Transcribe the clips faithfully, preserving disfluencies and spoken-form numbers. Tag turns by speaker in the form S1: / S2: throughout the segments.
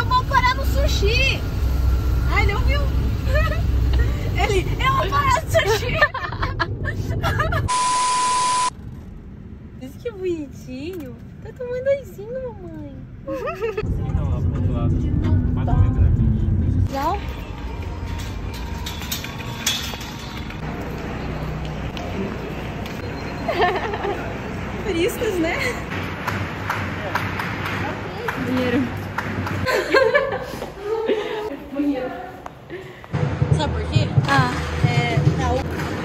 S1: Eu vou parar no sushi. Ai, ele ouviu. Ele, eu vou parar no sushi. Isso que bonitinho. Tá tomando aizinho, mamãe. Legal. Turistas, né? Dinheiro. Banheiro. Sabe por quê? Ah. É. Tá.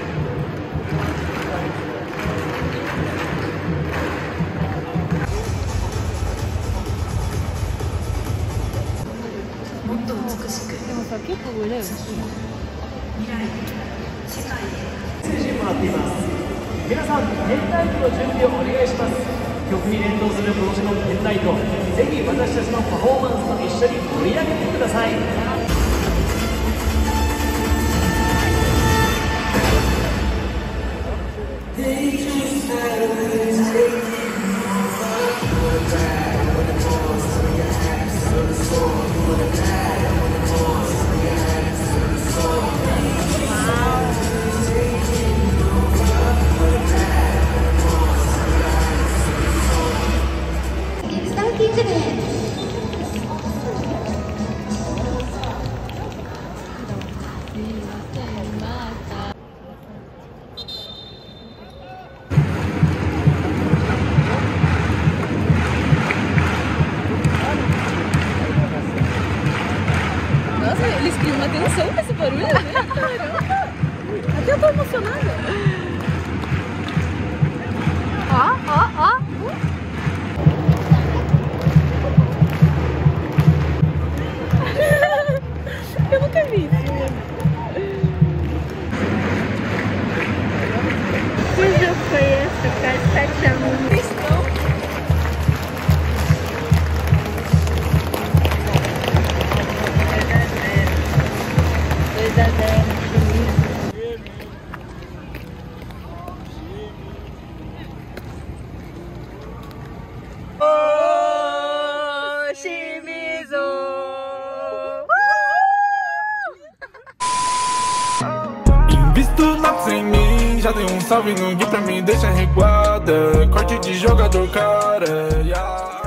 S2: 皆さん、ペンライトの準備をお願いします。曲に連動する今年のペンライト、ぜひ私たちのパフォーマンスと一緒に盛り上げてください。
S1: Nossa, eles criam uma tensão com esse barulho, né? Caramba! Até eu tô emocionada. Ó, ó, ó. Eu nunca vi isso. Que jogo foi esse? Cara, sete anos. dois a zero, oh, Shimizu!
S3: Invisto lápis em mim, já dei um salve no Gui pra me deixar reguada. Corte de jogador, cara. Yeah.